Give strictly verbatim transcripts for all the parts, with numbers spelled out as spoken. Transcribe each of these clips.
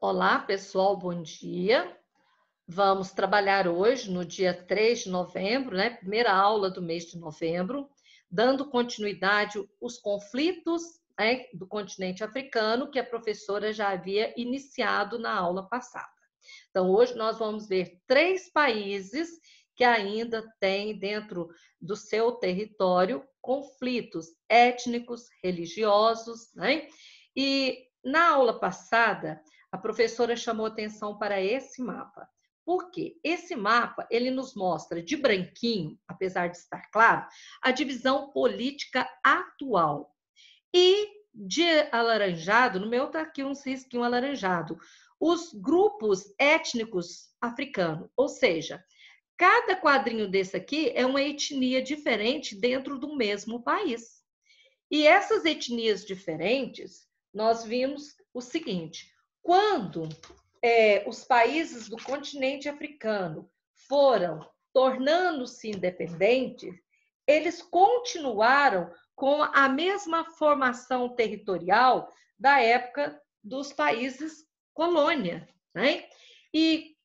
Olá, pessoal, bom dia. Vamos trabalhar hoje, no dia três de novembro, né? Primeira aula do mês de novembro, dando continuidade aos conflitos, né, do continente africano, que a professora já havia iniciado na aula passada. Então, hoje nós vamos ver três países que ainda têm dentro do seu território conflitos étnicos, religiosos, né? E na aula passada, a professora chamou atenção para esse mapa. Por quê? Esse mapa, ele nos mostra de branquinho, apesar de estar claro, a divisão política atual. E de alaranjado, no meu está aqui um risquinho alaranjado, os grupos étnicos africanos, ou seja, cada quadrinho desse aqui é uma etnia diferente dentro do mesmo país. E essas etnias diferentes, nós vimos o seguinte: quando é, os países do continente africano foram tornando-se independentes, eles continuaram com a mesma formação territorial da época dos países colônia, né? E,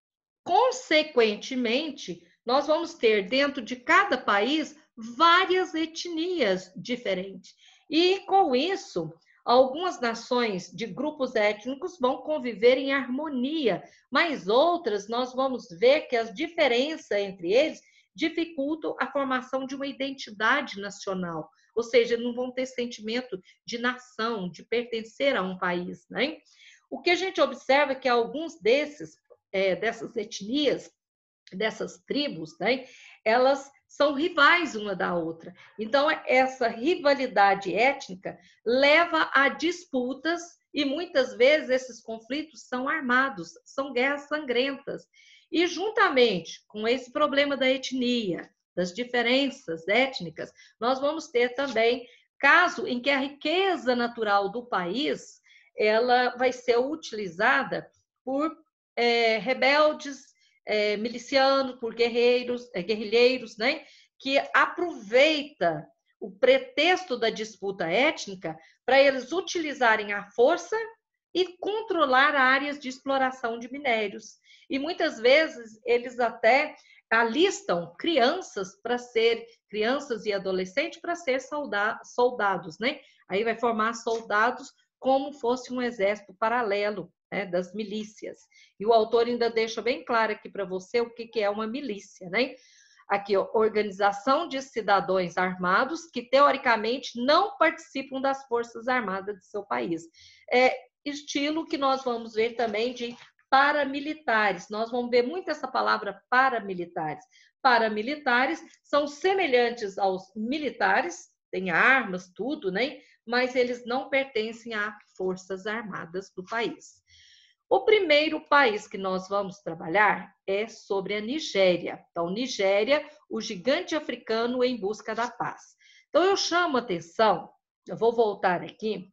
consequentemente, nós vamos ter dentro de cada país várias etnias diferentes. E, com isso, algumas nações de grupos étnicos vão conviver em harmonia, mas outras nós vamos ver que as diferenças entre eles dificultam a formação de uma identidade nacional, ou seja, não vão ter sentimento de nação, de pertencer a um país, né? O que a gente observa é que alguns desses, é, dessas etnias, dessas tribos, né, elas são rivais uma da outra. Então, essa rivalidade étnica leva a disputas e, muitas vezes, esses conflitos são armados, são guerras sangrentas. E, juntamente com esse problema da etnia, das diferenças étnicas, nós vamos ter também caso em que a riqueza natural do país ela vai ser utilizada por é, rebeldes, é, milicianos, por guerreiros, é, guerrilheiros, né, que aproveita o pretexto da disputa étnica para eles utilizarem a força e controlar áreas de exploração de minérios. E muitas vezes eles até alistam crianças para ser crianças e adolescentes para ser soldados, né? Aí vai formar soldados como fosse um exército paralelo, né, das milícias. E o autor ainda deixa bem claro aqui para você o que, que é uma milícia, né? Aqui, ó, organização de cidadãos armados que, teoricamente, não participam das forças armadas de seu país. É estilo que nós vamos ver também de paramilitares. Nós vamos ver muito essa palavra paramilitares. Paramilitares são semelhantes aos militares, têm armas, tudo, né? Mas eles não pertencem a forças armadas do país. O primeiro país que nós vamos trabalhar é sobre a Nigéria. Então, Nigéria, o gigante africano em busca da paz. Então, eu chamo a atenção, eu vou voltar aqui,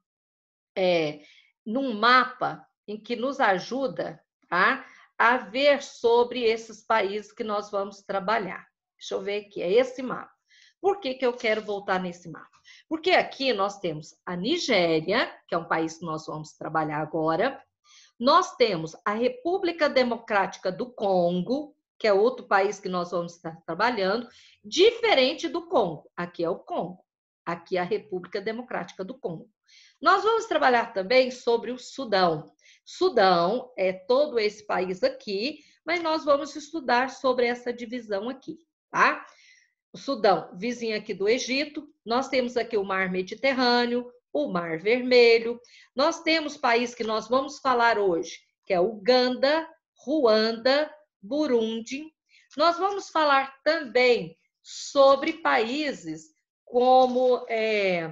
é, num mapa em que nos ajuda, tá, a ver sobre esses países que nós vamos trabalhar. Deixa eu ver aqui, é esse mapa. Por que, que eu quero voltar nesse mapa? Porque aqui nós temos a Nigéria, que é um país que nós vamos trabalhar agora. Nós temos a República Democrática do Congo, que é outro país que nós vamos estar trabalhando, diferente do Congo. Aqui é o Congo, aqui é a República Democrática do Congo. Nós vamos trabalhar também sobre o Sudão. Sudão é todo esse país aqui, mas nós vamos estudar sobre essa divisão aqui, tá? O Sudão, vizinho aqui do Egito, nós temos aqui o Mar Mediterrâneo, o Mar Vermelho. Nós temos países que nós vamos falar hoje, que é Uganda, Ruanda, Burundi. Nós vamos falar também sobre países como é,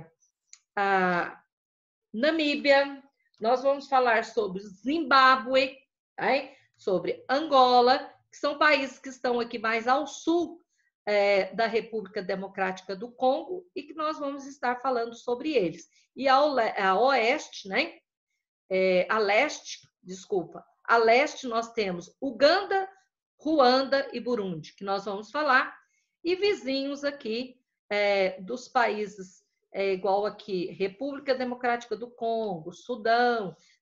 a Namíbia, nós vamos falar sobre Zimbábue, né? Sobre Angola, que são países que estão aqui mais ao sul é, da República Democrática do Congo e que nós vamos estar falando sobre eles. E ao, a oeste, né? É, a leste, desculpa, a leste nós temos Uganda, Ruanda e Burundi, que nós vamos falar, e vizinhos aqui é, dos países, é, igual aqui, República Democrática do Congo, Sudão,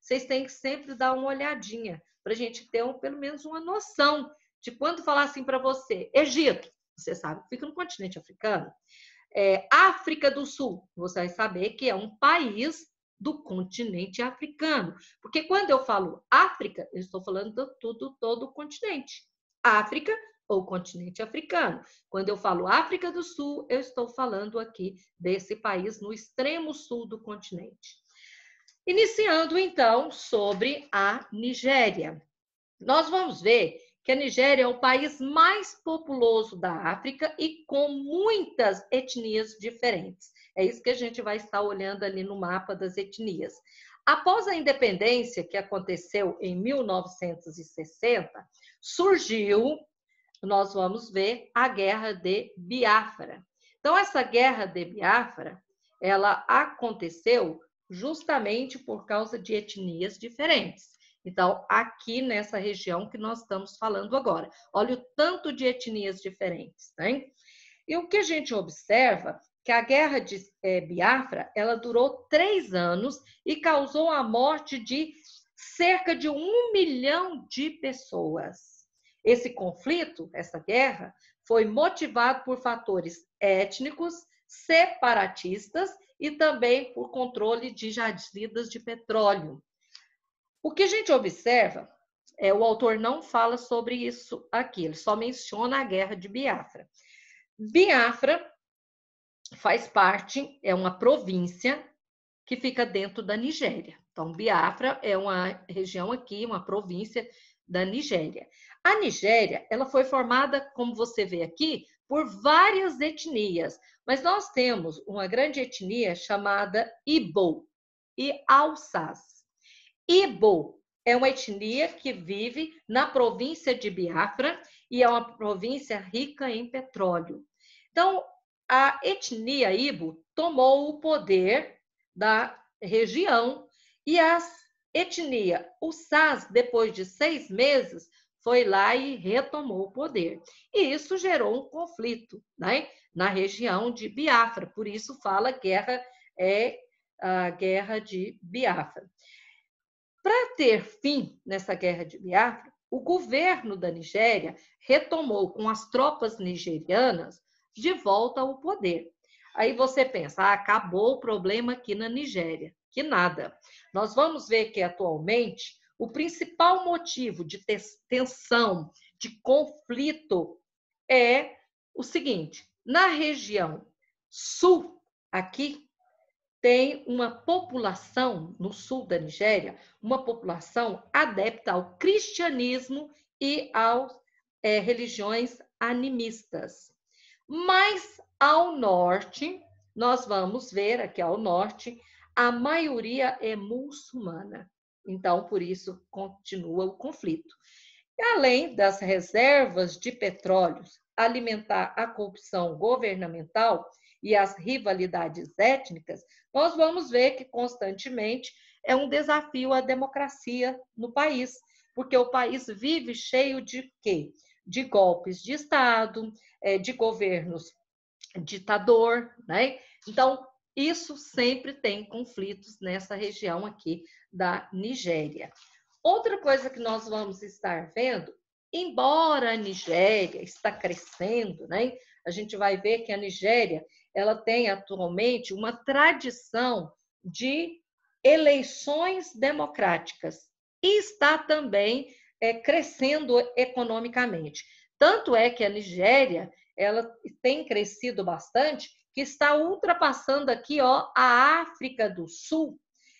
vocês têm que sempre dar uma olhadinha, para a gente ter um, pelo menos uma noção de quando falar assim para você, Egito, você sabe que fica no continente africano, é, África do Sul, você vai saber que é um país do continente africano. Porque quando eu falo África, eu estou falando de tudo, todo o continente. África ou continente africano. Quando eu falo África do Sul, eu estou falando aqui desse país no extremo sul do continente. Iniciando, então, sobre a Nigéria. Nós vamos ver que a Nigéria é o país mais populoso da África e com muitas etnias diferentes. É isso que a gente vai estar olhando ali no mapa das etnias. Após a independência, que aconteceu em mil novecentos e sessenta, surgiu, nós vamos ver, a Guerra de Biafra. Então, essa Guerra de Biafra, ela aconteceu justamente por causa de etnias diferentes. Então, aqui nessa região que nós estamos falando agora. Olha o tanto de etnias diferentes, né? E o que a gente observa que a Guerra de é, Biafra, ela durou três anos e causou a morte de cerca de um milhão de pessoas. Esse conflito, essa guerra, foi motivado por fatores étnicos, separatistas e também por controle de jazidas de petróleo. O que a gente observa, é, o autor não fala sobre isso aqui, ele só menciona a Guerra de Biafra. Biafra faz parte, é uma província que fica dentro da Nigéria. Então, Biafra é uma região aqui, uma província da Nigéria. A Nigéria, ela foi formada, como você vê aqui, por várias etnias, mas nós temos uma grande etnia chamada Igbo e Hausas. Igbo é uma etnia que vive na província de Biafra e é uma província rica em petróleo. Então, a etnia Igbo tomou o poder da região e a etnia Hausas, depois de seis meses, foi lá e retomou o poder. E isso gerou um conflito, né, na região de Biafra. Por isso fala guerra é a Guerra de Biafra. Para ter fim nessa Guerra de Biafra, o governo da Nigéria retomou com as tropas nigerianas de volta ao poder. Aí você pensa, ah, acabou o problema aqui na Nigéria. Que nada. Nós vamos ver que atualmente o principal motivo de tensão, de conflito, é o seguinte: na região sul, aqui, tem uma população, no sul da Nigéria, uma população adepta ao cristianismo e às é, religiões animistas. Mas ao norte, nós vamos ver aqui ao norte, a maioria é muçulmana. Então, por isso, continua o conflito. E, além das reservas de petróleos alimentar a corrupção governamental e as rivalidades étnicas, nós vamos ver que constantemente é um desafio à democracia no país, porque o país vive cheio de quê? De golpes de Estado, de governos ditador, né? Então, isso sempre tem conflitos nessa região aqui da Nigéria. Outra coisa que nós vamos estar vendo, embora a Nigéria está crescendo, né? A gente vai ver que a Nigéria ela tem atualmente uma tradição de eleições democráticas e está também é, crescendo economicamente. Tanto é que a Nigéria ela tem crescido bastante, que está ultrapassando aqui ó, a África do Sul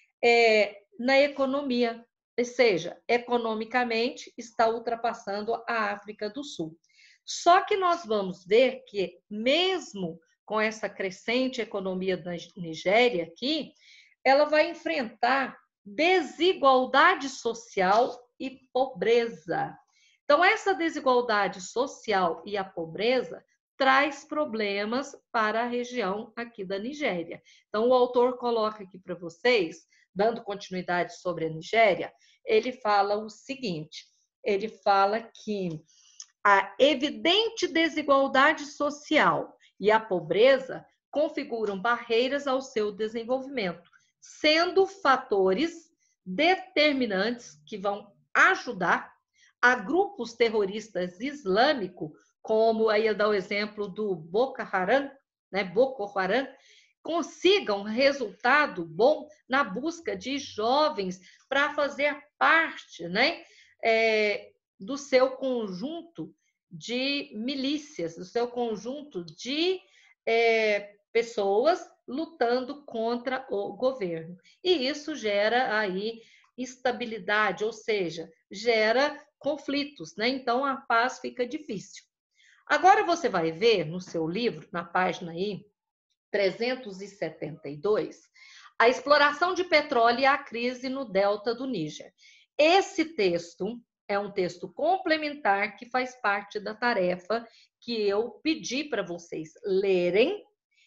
é, na economia. Ou seja, economicamente está ultrapassando a África do Sul. Só que nós vamos ver que, mesmo com essa crescente economia da Nigéria aqui, ela vai enfrentar desigualdade social e pobreza. Então, essa desigualdade social e a pobreza traz problemas para a região aqui da Nigéria. Então, o autor coloca aqui para vocês, dando continuidade sobre a Nigéria, ele fala o seguinte, ele fala que a evidente desigualdade social e a pobreza configuram barreiras ao seu desenvolvimento, sendo fatores determinantes que vão ajudar a grupos terroristas islâmicos, como aí eu dou o exemplo do Boko Haram, né, Boko Haram, consigam resultado bom na busca de jovens para fazer parte, né, é, do seu conjunto de milícias, do seu conjunto de é, pessoas lutando contra o governo. E isso gera aí instabilidade, ou seja, gera conflitos, né? Então a paz fica difícil. Agora você vai ver no seu livro, na página aí, trezentos e setenta e dois, a exploração de petróleo e a crise no delta do Níger. Esse texto é um texto complementar que faz parte da tarefa que eu pedi para vocês lerem,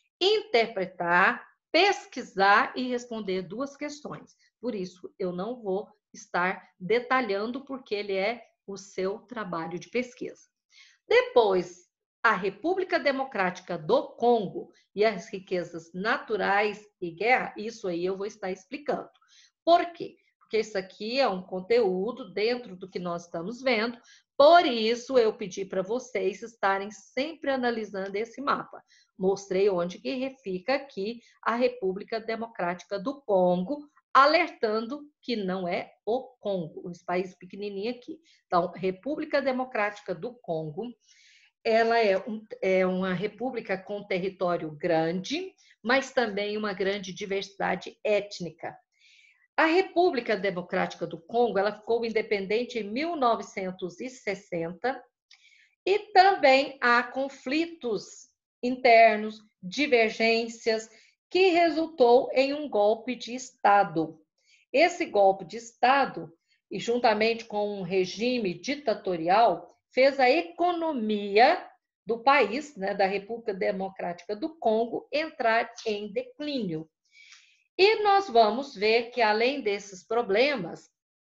interpretar, pesquisar e responder duas questões. Por isso, eu não vou estar detalhando, porque ele é o seu trabalho de pesquisa. Depois, a República Democrática do Congo e as riquezas naturais e guerra, isso aí eu vou estar explicando. Por quê? Porque isso aqui é um conteúdo dentro do que nós estamos vendo, por isso eu pedi para vocês estarem sempre analisando esse mapa. Mostrei onde que fica aqui a República Democrática do Congo, alertando que não é o Congo, esse país pequenininho aqui. Então, República Democrática do Congo, ela é, um, é uma república com território grande, mas também uma grande diversidade étnica. A República Democrática do Congo, ela ficou independente em mil novecentos e sessenta e também há conflitos internos, divergências, que resultou em um golpe de Estado. Esse golpe de Estado, e juntamente com um regime ditatorial, fez a economia do país, né, da República Democrática do Congo, entrar em declínio. E nós vamos ver que, além desses problemas,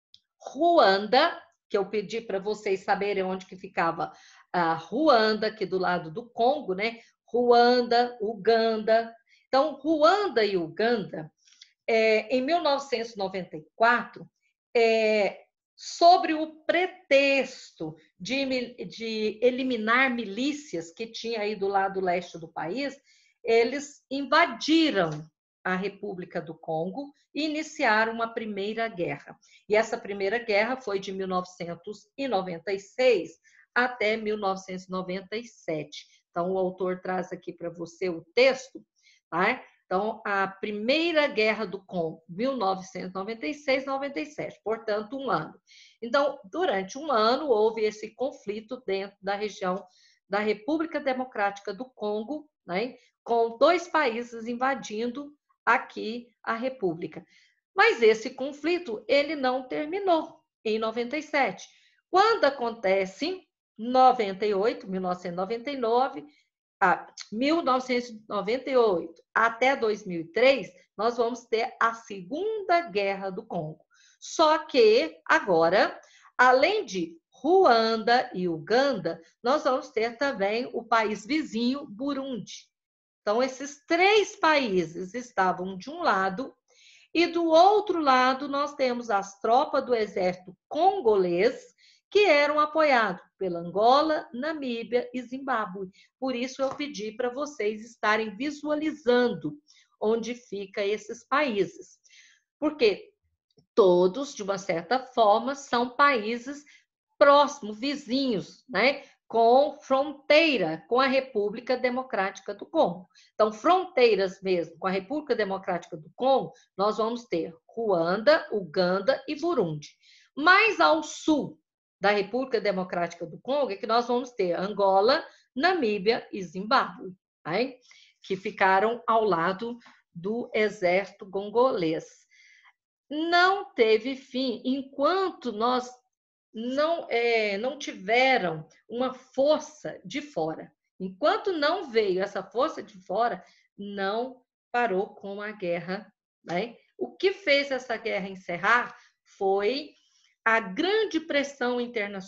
Ruanda, que eu pedi para vocês saberem onde que ficava a Ruanda, aqui do lado do Congo, né? Ruanda, Uganda. Então, Ruanda e Uganda, é, em mil novecentos e noventa e quatro, é, sobre o pretexto de, de eliminar milícias que tinha aí do lado leste do país, eles invadiram a República do Congo e iniciaram uma primeira guerra. E essa primeira guerra foi de mil novecentos e noventa e seis até mil novecentos e noventa e sete. Então, o autor traz aqui para você o texto, tá? Então, a primeira guerra do Congo, mil novecentos e noventa e seis a noventa e sete, portanto, um ano. Então, durante um ano, houve esse conflito dentro da região da República Democrática do Congo, né, com dois países invadindo aqui a República. Mas esse conflito, ele não terminou em noventa e sete. Quando acontece noventa e oito, mil novecentos e noventa e nove, a mil novecentos e noventa e oito até dois mil e três, nós vamos ter a Segunda Guerra do Congo. Só que agora, além de Ruanda e Uganda, nós vamos ter também o país vizinho, Burundi. Então, esses três países estavam de um lado, e do outro lado nós temos as tropas do exército congolês, que eram apoiados pela Angola, Namíbia e Zimbábue. Por isso eu pedi para vocês estarem visualizando onde ficam esses países. Porque todos, de uma certa forma, são países próximos, vizinhos, né? Com fronteira com a República Democrática do Congo. Então, fronteiras mesmo com a República Democrática do Congo, nós vamos ter Ruanda, Uganda e Burundi. Mais ao sul da República Democrática do Congo é que nós vamos ter Angola, Namíbia e Zimbábue, né? Que ficaram ao lado do exército congolês. Não teve fim enquanto nós não, é, não tiveram uma força de fora. Enquanto não veio essa força de fora, não parou com a guerra, né? O que fez essa guerra encerrar foi a grande pressão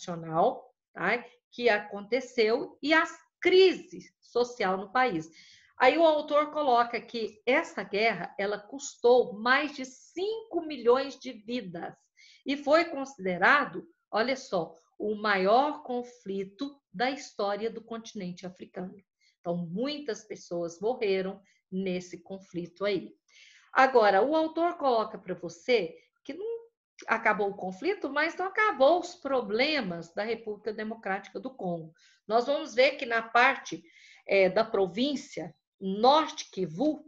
internacional, tá? Que aconteceu e a crise social no país. Aí o autor coloca que essa guerra, ela custou mais de cinco milhões de vidas e foi considerado, olha só, o maior conflito da história do continente africano. Então, muitas pessoas morreram nesse conflito aí. Agora, o autor coloca para você que não acabou o conflito, mas não acabou os problemas da República Democrática do Congo. Nós vamos ver que na parte é, da província Norte Kivu,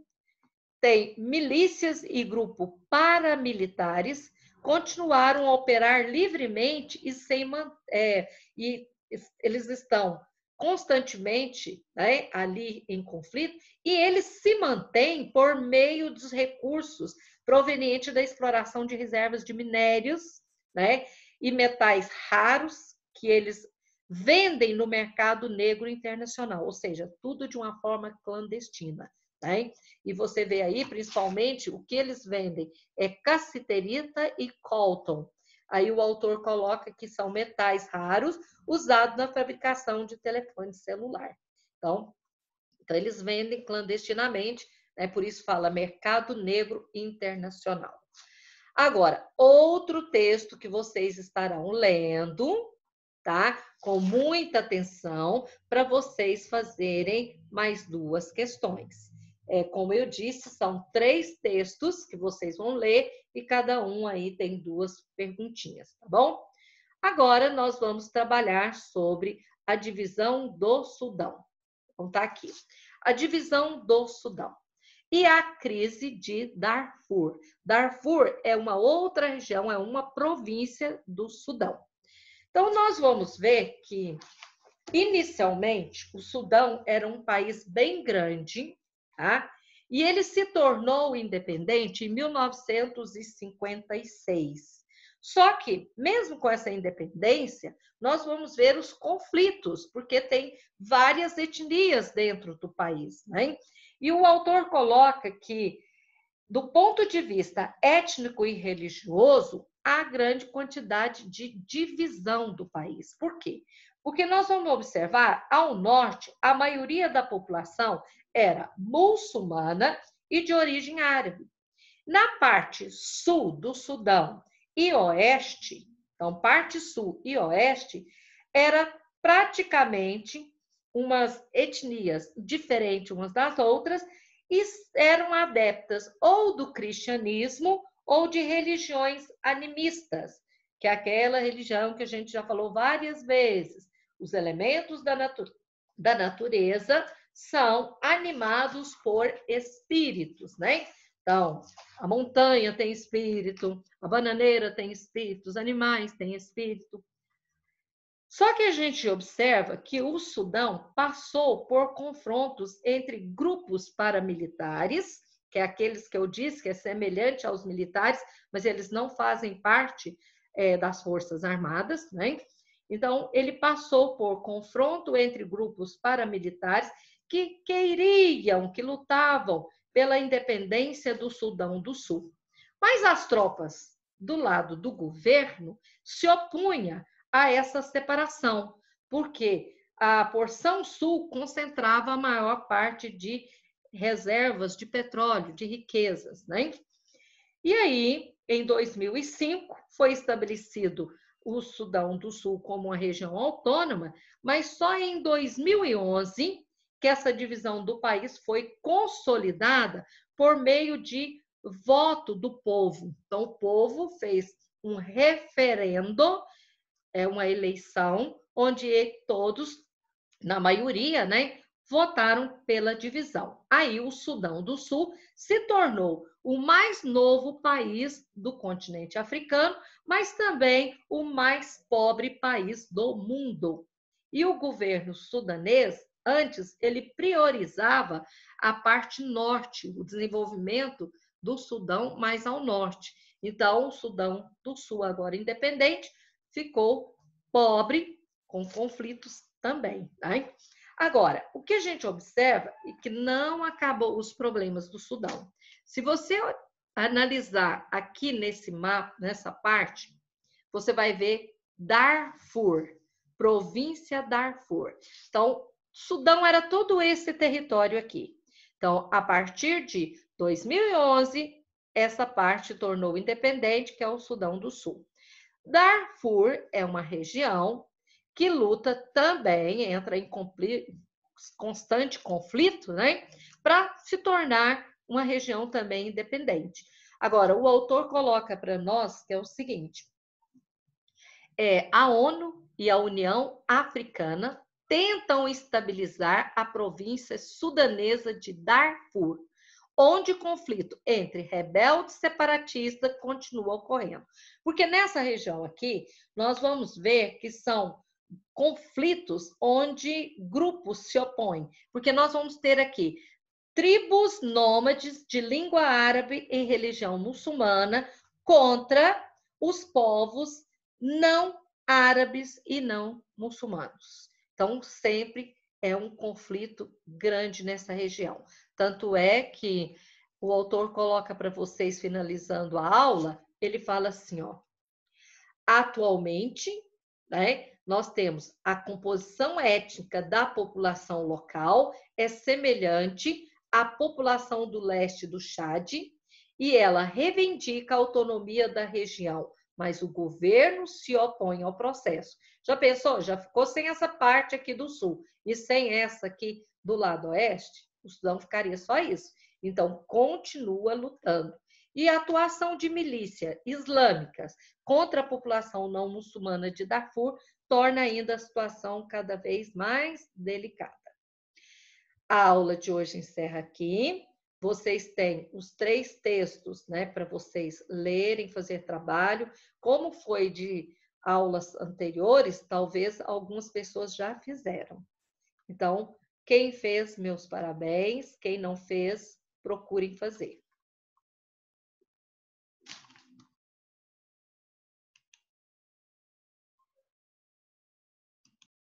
tem milícias e grupos paramilitares continuaram a operar livremente e sem é, e eles estão constantemente, né, ali em conflito, e eles se mantêm por meio dos recursos provenientes da exploração de reservas de minérios, né, e metais raros que eles vendem no mercado negro internacional, ou seja, tudo de uma forma clandestina. Né? E você vê aí, principalmente, o que eles vendem é cassiterita e coltan. Aí o autor coloca que são metais raros usados na fabricação de telefone celular. Então, então eles vendem clandestinamente, né? Por isso fala mercado negro internacional. Agora, outro texto que vocês estarão lendo, tá? Com muita atenção, para vocês fazerem mais duas questões. É, como eu disse, são três textos que vocês vão ler e cada um aí tem duas perguntinhas, tá bom? Agora nós vamos trabalhar sobre a divisão do Sudão. Então tá aqui. A divisão do Sudão. E a crise de Darfur. Darfur é uma outra região, é uma província do Sudão. Então, nós vamos ver que, inicialmente, o Sudão era um país bem grande, tá? E ele se tornou independente em mil novecentos e cinquenta e seis. Só que, mesmo com essa independência, nós vamos ver os conflitos, porque tem várias etnias dentro do país, né? E o autor coloca que, do ponto de vista étnico e religioso, há grande quantidade de divisão do país. Por quê? Porque nós vamos observar, ao norte, a maioria da população era muçulmana e de origem árabe. Na parte sul do Sudão e oeste, então parte sul e oeste, era praticamente umas etnias diferentes umas das outras e eram adeptas ou do cristianismo ou de religiões animistas, que é aquela religião que a gente já falou várias vezes. Os elementos da, natu da natureza são animados por espíritos, né? Então, a montanha tem espírito, a bananeira tem espírito, os animais têm espírito. Só que a gente observa que o Sudão passou por confrontos entre grupos paramilitares, que é aqueles que eu disse que é semelhante aos militares, mas eles não fazem parte é, das Forças Armadas, né? Então, ele passou por confronto entre grupos paramilitares que queriam, que lutavam pela independência do Sudão do Sul. Mas as tropas do lado do governo se opunham a essa separação, porque a porção sul concentrava a maior parte de reservas de petróleo, de riquezas, né? E aí, em dois mil e cinco, foi estabelecido o Sudão do Sul como uma região autônoma, mas só em dois mil e onze que essa divisão do país foi consolidada por meio de voto do povo. Então, o povo fez um referendo, é uma eleição, onde todos, na maioria, né, votaram pela divisão. Aí o Sudão do Sul se tornou o mais novo país do continente africano, mas também o mais pobre país do mundo. E o governo sudanês, antes, ele priorizava a parte norte, o desenvolvimento do Sudão mais ao norte. Então, o Sudão do Sul, agora independente, ficou pobre, com conflitos também. Né? Agora, o que a gente observa é que não acabou os problemas do Sudão. Se você analisar aqui nesse mapa, nessa parte, você vai ver Darfur, província Darfur. Então, Sudão era todo esse território aqui. Então, a partir de dois mil e onze, essa parte tornou independente, que é o Sudão do Sul. Darfur é uma região que luta também, entra em constante conflito, né, para se tornar uma região também independente. Agora, o autor coloca para nós que é o seguinte: é, a ONU e a União Africana tentam estabilizar a província sudanesa de Darfur, onde o conflito entre rebeldes e separatistas continua ocorrendo. Porque nessa região aqui, nós vamos ver que são conflitos onde grupos se opõem. Porque nós vamos ter aqui tribos nômades de língua árabe e religião muçulmana contra os povos não árabes e não muçulmanos. Então, sempre é um conflito grande nessa região. Tanto é que o autor coloca para vocês, finalizando a aula, ele fala assim, ó, atualmente, né, nós temos a composição étnica da população local é semelhante à população do leste do Chad e ela reivindica a autonomia da região, mas o governo se opõe ao processo. Já pensou? Já ficou sem essa parte aqui do sul e sem essa aqui do lado oeste? O Sudão ficaria só isso. Então, continua lutando. E a atuação de milícias islâmicas contra a população não muçulmana de Darfur torna ainda a situação cada vez mais delicada. A aula de hoje encerra aqui. Vocês têm os três textos, né, para vocês lerem, fazer trabalho. Como foi de aulas anteriores, talvez algumas pessoas já fizeram. Então, quem fez, meus parabéns. Quem não fez, procurem fazer.